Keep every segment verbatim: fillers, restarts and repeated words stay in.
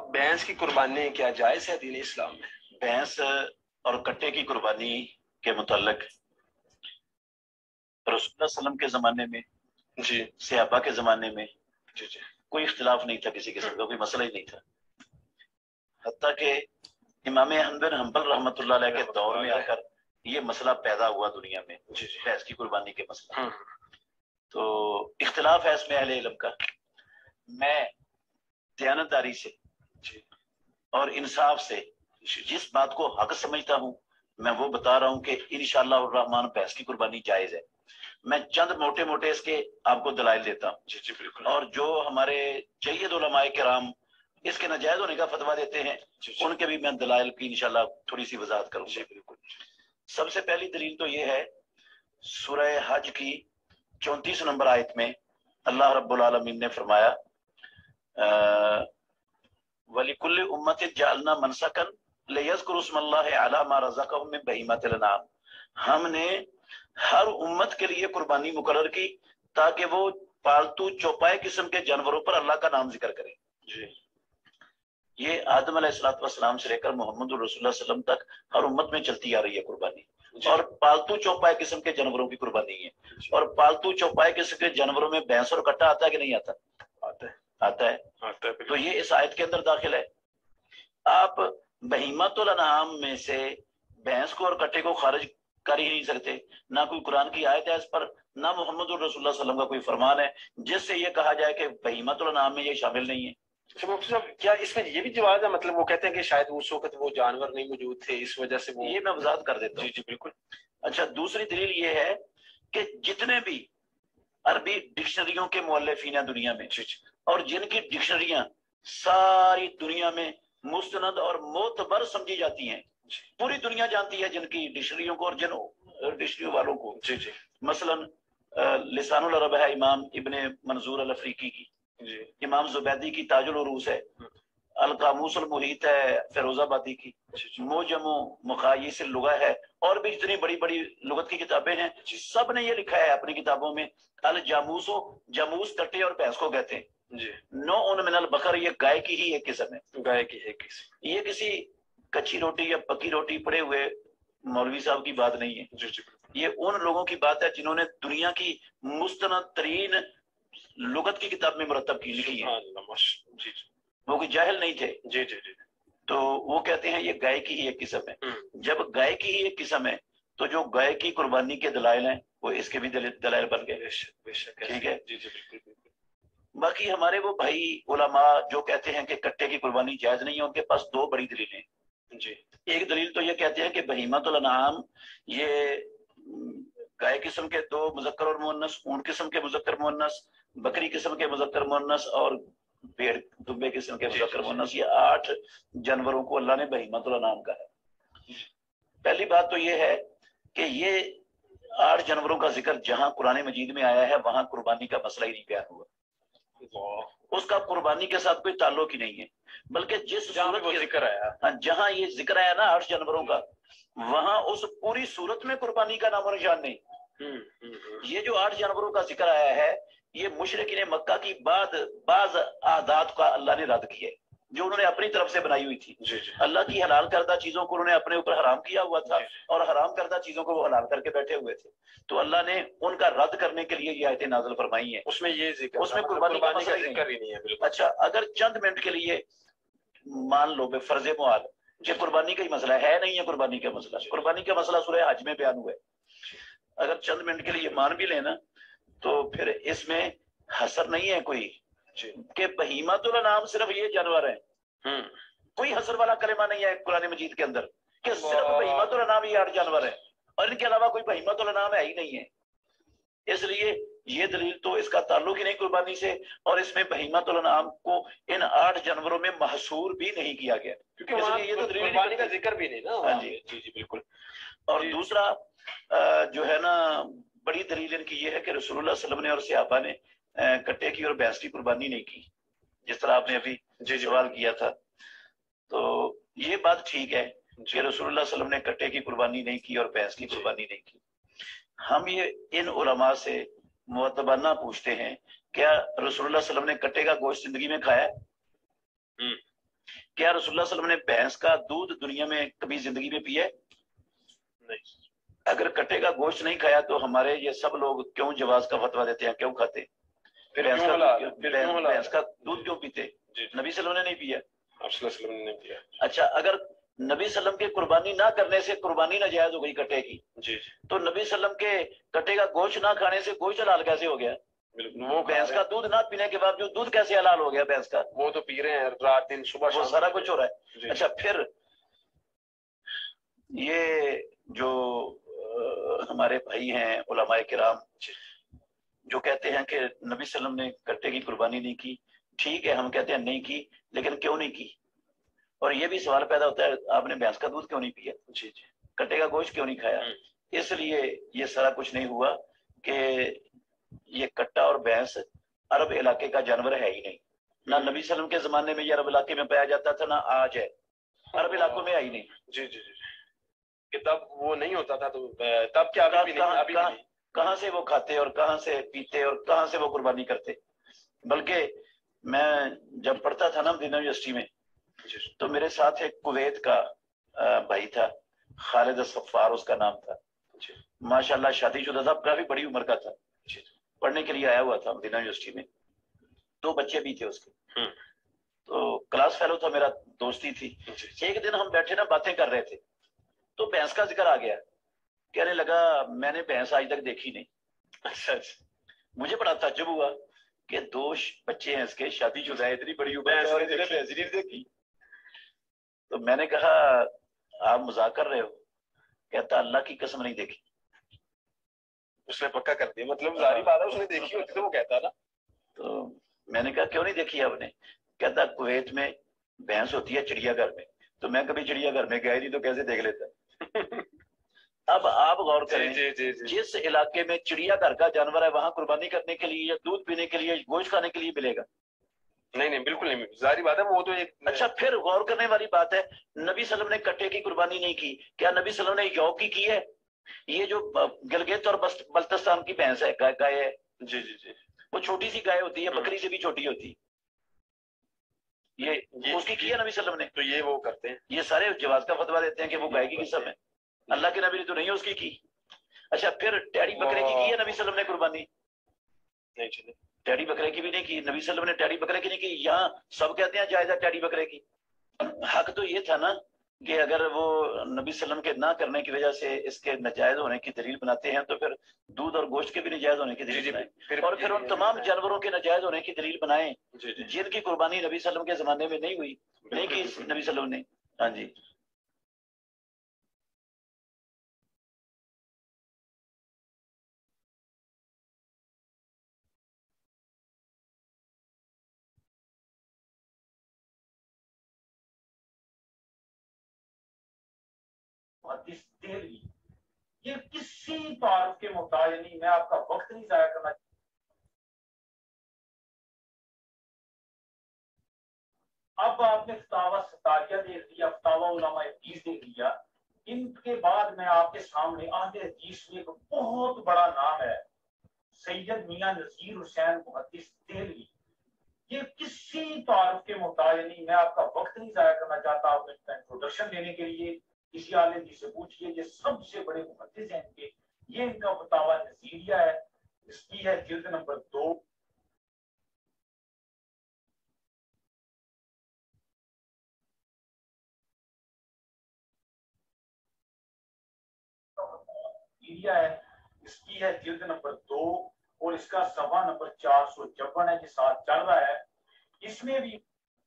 بھینس کی قربانی کیا جائز ہے دین اسلام میں؟ بھینس اور کٹے کی قربانی کے متعلق رسول اللہ صلی اللہ علیہ وسلم کے زمانے میں جی صحابہ کے زمانے میں جی جی کوئی اختلاف نہیں تھا، کسی قسم کا کوئی مسئلہ ہی نہیں تھا، حتیٰ کہ امام احمد بن حنبل رحمۃ اللہ علیہ کے دور میں آ کر یہ مسئلہ پیدا ہوا دنیا میں، جی جی بھینس کی قربانی کے مسئلہ۔ ہاں تو اختلاف ہے اس میں اہل علم کا۔ میں دیانتداری سے جی اور انصاف سے جس بات کو حق سمجھتا ہوں میں وہ بتا رہا ہوں کہ انشاءاللہ الرحمن بھینس کی قربانی جائز ہے۔ میں چند موٹے موٹے اس کے آپ کو دلائل دیتا ہوں، جی جی بالکل۔ اور جو ہمارے جید علماء کرام اس کے ناجائز ہونے کا فتویٰ دیتے ہیں جی جی ان کے بھی میں دلائل کی انشاءاللہ تھوڑی سی وضاحت کروں جی گا۔ بالکل۔ سب سے پہلی دلیل تو یہ ہے سورہ حج کی چونتیس نمبر آیت میں اللہ رب العالمین نے فرمایا وَلِكُلِّ أُمَّةٍ جَعَلْنَا مَنْسَكًا لِيَذْكُرُوا اسْمَ اللَّهِ عَلَىٰ مَا رَزَقَهُم مِّن بَهِيمَةِ الْأَنْعَامِ، ہم نے ہر امت کے لیے قربانی مقرر کی تاکہ وہ پالتو چوپائے قسم کے جانوروں پر اللہ کا نام ذکر کریں۔ جی یہ آدم علیہ الصلوۃ والسلام سے لے کر محمد رسول اللہ صلی اللہ علیہ وسلم تک ہر امت میں چلتی آ رہی ہے قربانی، جی اور پالتو چوپائے قسم کے جانوروں کی قربانی ہے۔ جی اور پالتو چوپائے قسم کے جانوروں میں بھینس اور کٹا آتا ہے کہ نہیں آتا؟ آتا ہے آتا ہے۔ آتا ہے تو بالکل۔ یہ اس آیت کے اندر داخل ہے۔ آپ بہیمۃ الانعام میں سے بھینس کو اور کٹے کو خارج کر ہی نہیں سکتے، نہ کوئی قرآن کی آیت ہے اس پر، نہ محمد رسول اللہ صلی اللہ علیہ وسلم کا کوئی فرمان ہے جس سے یہ کہا جائے کہ بہیمۃ الانعام میں یہ شامل نہیں ہے۔ اچھا مفتی صاحب، کیا اس میں یہ بھی جواز ہے؟ مطلب وہ کہتے ہیں کہ شاید اس وقت وہ جانور نہیں موجود تھے اس وجہ سے وہ… یہ میں وضاحت کر دیتا ہوں۔ جی جی بالکل۔ اچھا، دوسری دلیل یہ ہے کہ جتنے بھی عربی ڈکشنریوں کے مؤلفین ہیں دنیا میں، جی جی اور جن کی ڈکشنریاں ساری دنیا میں مستند اور معتبر سمجھی جاتی ہیں، پوری دنیا جانتی ہے جن کی ڈکشنریوں کو اور جن ڈکشنریوں والوں کو۔ جی جی مثلا لسان العرب ہے امام ابن منظور الافریقی کی، جی امام زبیدی کی تاج العروس ہے، القاموس المحیط ہے فیروز آبادی کی، موجم و مقاییس اللغہ ہے، اور بھی جتنی بڑی بڑی لغت کی کتابیں ہیں، سب نے یہ لکھا ہے اپنی کتابوں میں الجاموس و جاموس کٹے اور بھینس کو کہتے ہیں۔ جی نو ان من البقر، یہ گائے کی ہی ایک قسم ہے۔ گائے کی ہے کسی۔ یہ کسی کچی روٹی یا پکی روٹی پڑے ہوئے مولوی صاحب کی بات نہیں ہے، جی جی یہ ان لوگوں کی بات ہے جنہوں نے دنیا کی مستند ترین لغت کی کتاب میں مرتب کی لکھی ہے، جی جی وہ کوئی جاہل نہیں تھے۔ جی جی جی تو وہ کہتے ہیں یہ گائے کی ہی ایک قسم ہے۔ جب گائے کی ہی ایک قسم ہے تو جو گائے کی قربانی کے دلائل ہیں وہ اس کے بھی دلائل بن گئے۔ ٹھیک ہے، جی جی بالکل بالکل۔ باقی ہمارے وہ بھائی علماء جو کہتے ہیں کہ کٹے کی قربانی جائز نہیں ہے، ان کے پاس دو بڑی دلیلیں۔ جی ایک دلیل تو یہ کہتے ہیں کہ بہیمۃ الانعام یہ گائے قسم کے دو مذکر اور مؤنث، اونٹ قسم کے مذکر مؤنث، بکری قسم کے مذکر مؤنث اور بھیڑ دبے قسم کے مذکر مؤنث، یہ آٹھ جانوروں کو اللہ نے بہیمۃ الانعام کہا ہے۔ پہلی بات تو یہ ہے کہ یہ آٹھ جانوروں کا ذکر جہاں قرآن مجید میں آیا ہے وہاں قربانی کا مسئلہ ہی نہیں بیان ہوا، اس کا قربانی کے ساتھ کوئی تعلق ہی نہیں ہے، بلکہ جس صورت کے ذکر آیا، جہاں یہ ذکر آیا نا آٹھ جانوروں کا، وہاں اس پوری صورت میں قربانی کا نام و نشان نہیں۔ یہ جو آٹھ جانوروں کا ذکر آیا ہے یہ مشرکین مکہ کی بعد بعض عادات کا اللہ نے رد کیا ہے جو انہوں نے اپنی طرف سے بنائی ہوئی تھی۔ جی جی اللہ کی حلال کردہ چیزوں کو انہوں نے اپنے اوپر حرام کیا ہوا تھا، اور حرام کردہ چیزوں کو وہ حلال کر کے بیٹھے ہوئے تھے، تو اللہ نے ان کا رد کرنے کے لیے یہ آیتیں نازل فرمائی ہیں۔ اس میں یہ ذکر، اس میں قربانی کا مسئلہ ذکر ہی نہیں ہے بالکل۔ اچھا، اگر چند منٹ کے لیے مان لو بے فرض معاد کہ قربانی کا ہی مسئلہ ہے نہیں ہے، قربانی کا مسئلہ قربانی کا مسئلہ سورہ حج میں بیان ہوا ہے، اگر چند منٹ کے لیے مان بھی لینا تو پھر اس میں حصر نہیں ہے کوئی کہ بہیمۃ الانعام صرف یہ جانور ہیں، کوئی حصر والا کلمہ نہیں ہے قرآن مجید کے اندر کہ صرف بہیمۃ الانعام ہی آٹھ جانور ہیں اور ان کے علاوہ کوئی بہیمۃ الانعام ہے ہی نہیں ہے۔ اس لیے یہ دلیل تو اس کا تعلق ہی نہیں قربانی سے، اور اس میں بہیمۃ الانعام کو ان آٹھ جانوروں میں محصور بھی نہیں کیا گیا، کیونکہ یہ تو قربانی کا ذکر بھی نہیں نا۔ ہاں جی جی جی بالکل۔ اور دوسرا جو ہے نا بڑی دلیل ان کی یہ ہے کہ رسول اللہ صلی اللہ علیہ وسلم نے اور صحابہ نے کٹے کی اور بھینس کی قربانی نہیں کی، جس طرح آپ نے ابھی سوال کیا تھا۔ تو یہ بات ٹھیک ہے کہ رسول اللہ صلی اللہ علیہ وسلم نے کٹے کی قربانی نہیں کی اور بھینس کی قربانی نہیں کی۔ ہم یہ ان علماء سے معتبرانہ پوچھتے ہیں کیا رسول اللہ صلی اللہ علیہ وسلم نے کٹے کا گوشت زندگی میں کھایا ہے؟ کیا رسول اللہ صلی اللہ علیہ وسلم نے بھینس کا دودھ دنیا میں کبھی زندگی میں پیا ہے؟ نہیں. اگر کٹے کا گوشت نہیں کھایا تو ہمارے یہ سب لوگ کیوں جواز کا فتویٰ دیتے ہیں، کیوں کھاتے؟ پھر بھینس کیوں کا حلال دودھ پھر کیوں- کیوں حلال بھینس کا دودھ کیوں پیتے؟ جی جی. نبی صلی اللہ علیہ وسلم نے نہیں پیا. آپ صلی اللہ علیہ وسلم نے دیا. اچھا، اگر نبی صلی اللہ علیہ وسلم کے قربانی نہ کرنے سے قربانی ناجائز ہو گئی کٹے کی، جی جی تو نبی صلی اللہ علیہ وسلم کے کٹے کا گوشت نہ کھانے سے گوشت حلال کیسے ہو گیا؟ بالکل. وہ کھا بھینس رہے کا ہیں. دودھ نہ پینے کے باوجود دودھ کیسے حلال ہو گیا بھینس کا؟ وہ تو پی رہے ہیں رات دن صبح وہ شام. سارا کچھ ہو رہا ہے. جی. اچھا، پھر یہ جو آ، ہمارے بھائی ہیں علماء کرام جو کہتے ہیں کہ نبی صلی اللہ علیہ وسلم نے کٹے کی قربانی نہیں کی، ٹھیک ہے، ہم کہتے ہیں نہیں کی، لیکن کیوں نہیں کی؟ اور یہ بھی سوال پیدا ہوتا ہے آپ نے بھینس کا دودھ کیوں نہیں پیا، جی جی کٹے کا گوشت کیوں نہیں کھایا؟ ہم. اس لیے یہ سارا کچھ نہیں ہوا کہ یہ کٹا اور بھینس عرب علاقے کا جانور ہے ہی نہیں. نہ نبی صلی اللہ علیہ وسلم کے زمانے میں یہ عرب علاقے میں پایا جاتا تھا، نہ آج ہے، عرب علاقوں میں ہے ہی نہیں. جی جی جی کہ تب وہ نہیں ہوتا تھا تو تب کیا ابھی بھی نہیں کہاں ابھی بھی کہاں نہیں. کہاں سے وہ کھاتے اور کہاں سے پیتے اور کہاں سے وہ قربانی کرتے؟ بلکہ میں جب پڑھتا تھا نا مدینہ یونیورسٹی میں، جی جی تو میرے ساتھ ایک کویت کا آ، بھائی تھا، خالد الصفار اس کا نام تھا. جی ماشاءاللہ شادی شدہ تھا، کافی بڑی عمر کا تھا، جی پڑھنے کے لیے آیا ہوا تھا مدینہ یونیورسٹی میں. دو بچے بھی تھے اس کے، ہم. تو کلاس فیلو تھا، میرا دوستی تھی. جی جی ایک دن ہم بیٹھے نا باتیں کر رہے تھے تو بھینس کا ذکر آ گیا. کہنے لگا میں نے بھینس آج تک دیکھی نہیں. اچھا اچھا. مجھے بڑا تعجب ہوا کہ دو ش- بچے ہیں اس کے، شادی شدہ ہے، اتنی بڑی عمر بھینس ہے اور نہیں اس نے دیکھی. بھینس ہی نہیں دیکھی. تو میں نے کہا آپ مذاق کر رہے ہو؟ کہتا اللہ کی قسم نہیں دیکھی. اس نے پکا کر دیا، مطلب ظاہری بات ہے اس نے دیکھی ہوتی تو وہ کہتا نا. تو میں نے کہا کیوں نہیں دیکھی آپ نے؟ کہتا کویت میں بھینس ہوتی ہے چڑیا گھر میں، تو میں کبھی چڑیا گھر میں گیا ہی نہیں تو کیسے دیکھ لیتا. اب آپ غور جی کریں، جی جی جی جس علاقے میں چڑیا گھر کا جانور ہے وہاں قربانی کرنے کے لیے یا دودھ پینے کے لیے گوشت کھانے کے لیے ملے گا؟ نہیں نہیں بالکل نہیں، ظاہری بات ہے وہ تو ایک. اچھا، پھر غور کرنے والی بات ہے، نبی صلی اللہ علیہ وسلم نے کٹے کی قربانی نہیں کی، کیا نبی صلی اللہ علیہ وسلم نے یو کی کی ہے؟ یہ جو گلگت اور بست- بلتستان کی بھینس ہے، گائے گائے ہے، جی جی جی وہ چھوٹی سی گائے ہوتی ہے، ہم. بکری سے بھی چھوٹی ہوتی ہے، یہ یہ- اس کی کی ہے نبی صلی اللہ علیہ وسلم نے. تو یہ وہ کرتے ہیں. یہ سارے جواز کا فتویٰ دیتے ہیں کہ وہ گائے کی قسم ہے، اللہ کے نبی نے تو نہیں اس کی کی. اچھا، پھر ٹیڑی بکرے کی کی ہے نبی صلی اللہ علیہ وسلم نے قربانی؟ نہیں چلے. ٹیڑی بکرے کی بھی نہیں کی، نبی صلی اللہ علیہ وسلم نے ٹیڑی بکرے کی نہیں کی. یہاں سب کہتے ہیں جائز ہے ٹیڑی بکرے کی. حق تو یہ تھا نا کہ اگر وہ نبی صلی اللہ علیہ وسلم کے نہ کرنے کی وجہ سے اس کے ناجائز ہونے کی دلیل بناتے ہیں تو پھر دودھ اور گوشت کے بھی ناجائز ہونے کی جی دلیل جی بنائیں، پھر اور پھر ان تمام جانوروں کے ناجائز ہونے کی دلیل بنائیں جی جی جن کی قربانی نبی صلی اللہ علیہ وسلم کے زمانے میں نہیں ہوئی، نہیں کی نبی صلی اللہ علیہ وسلم نے. ہاں جی. یہ کسی تعارف کے محتاج نہیں، میں آپ کا وقت نہیں ضائع کرنا. اب آپ نے فتاوی ستاریہ دیکھ لیا، فتاوی علماء حدیث دیکھ لیا. ان کے بعد میں آپ کے سامنے اہل حدیث میں ایک بہت بڑا نام ہے، سید میاں نذیر حسین محدث دہلوی. یہ کسی تعارف کے محتاج نہیں، میں آپ کا وقت نہیں ضائع کرنا چاہتا. آپ نے انٹروڈکشن دینے کے لیے کسی عالم جی سے پوچھئے، یہ سب سے بڑے محدث ہیں ان کے. یہ ان کا فتاوی نظیریہ ہے، اس کی ہے جلد نمبر دو. ہے اس کی ہے جلد نمبر دو اور اس کا صفحہ نمبر چار سو چون ہے، جو ساتھ چل رہا ہے. اس میں بھی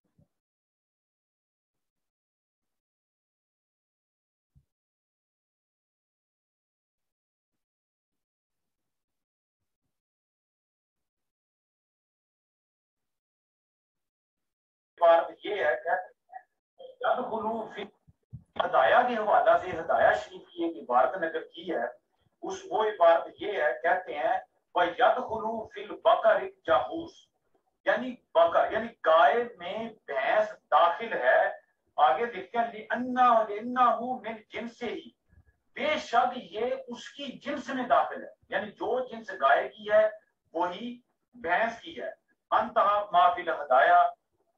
بات یہ ہے کہ یدخلوا فی ہدایہ کے حوالہ سے ہدایہ شریف کی ایک عبارت نقل کی ہے، اس وہ عبارت یہ ہے، کہتے ہیں وَيَدْخُلُوا فِي الْبَقَرِ جَاہوس، یعنی بکر یعنی گائے میں بھینس داخل ہے. آگے دیکھتے ہیں لِأَنَّهُ لِأَنَّهُ مِنْ جِنْسِهِ، بے شک یہ اس کی جنس میں داخل ہے، یعنی جو جنس گائے کی ہے وہی بھینس کی ہے. انتہا ما فی الہدایہ،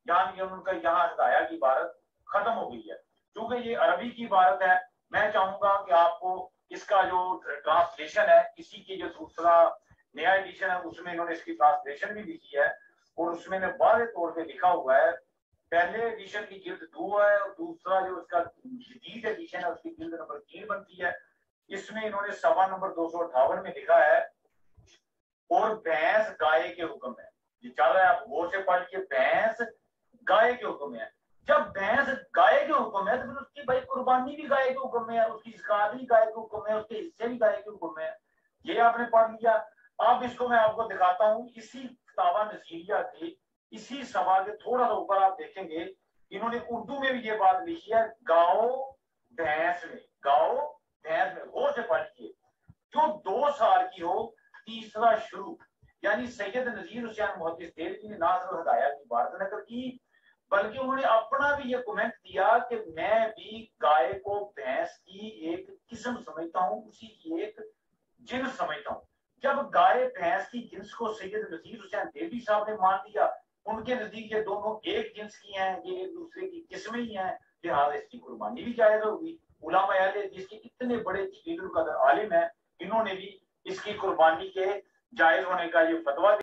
यानी उनका यहाँ हदाया की इबारत खत्म हो गई है। क्योंकि ये अरबी की इबारत है, मैं चाहूंगा कि आपको इसका जो ट्रांसलेशन है, इसी की जो दूसरा नया एडिशन है उसमें इन्होंने इसकी ट्रांसलेशन भी लिखी है और उसमें वाज़ेह तौर पे लिखा हुआ है, पहले एडिशन की जिल्द दो है और दूसरा जो उसका जदीद एडिशन है उसकी जिल्द नंबर तीन बनती है। इसमें इन्होंने सवा नंबर दो सौ अठावन में लिखा है, और भैंस गाय के हुक्म है। ये चल रहा है, आप गौर से पढ़ के, भैंस गाय के हुक्म है। जब भैंस गाय के हुक्म है तो फिर उसकी भाई कुर्बानी भी गाय के हुक्म में है, उसकी ज़कात भी गाय के हुक्म में, उसके हिस्से भी गाय के हुक्म में है। ये आपने पढ़ लिया। अब इसको मैं आपको दिखाता हूँ, इसी फतावा नज़ीरिया के इसी सभा के थोड़ा सा ऊपर आप देखेंगे इन्होंने उर्दू में भी ये बात लिखी है, गाओ भैंस में, गाओ भैंस में। गौर से पढ़िए, जो दो साल की हो तीसरा शुरू, यानी सैयद नजीर हुसैन मुहद्दिस देलवी ने ना सिर्फ हदाया की बात नकल की बल्कि उन्होंने अपना भी ये कमेंट दिया कि मैं भी गाय को भैंस की एक किस्म समझता हूँ, उसी की एक जिन्स समझता हूँ। जब गाय भैंस की जिन्स को सैयद नजीर हुसैन देलवी साहब ने मान लिया, उनके नजदीक ये दोनों एक जिन्स की हैं, ये एक दूसरे की किस्में ही हैं, लिहाजा इसकी कुर्बानी भी जायज होगी। उलमा अहले हदीस के इतने बड़े जलीलुल कदर आलिम हैं, इन्होंने भी इसकी कुर्बानी के जायज होने का ये फतवा